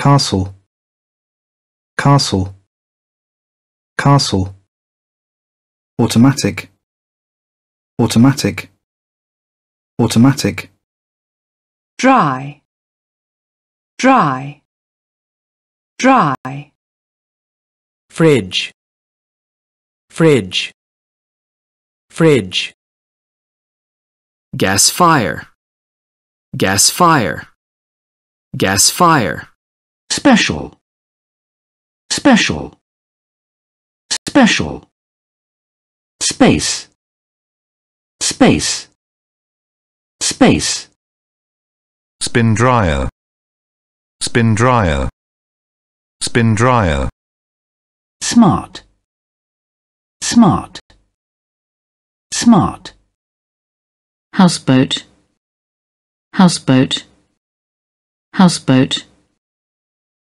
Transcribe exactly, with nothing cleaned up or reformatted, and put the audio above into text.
castle, castle, castle. Automatic, automatic, automatic. Dry, dry, dry. Fridge, fridge, fridge. Gas fire, gas fire, gas fire. Special, special, special. Space, space, space. Spin dryer, spin dryer, spin dryer. Smart, smart, smart. Houseboat, houseboat, houseboat.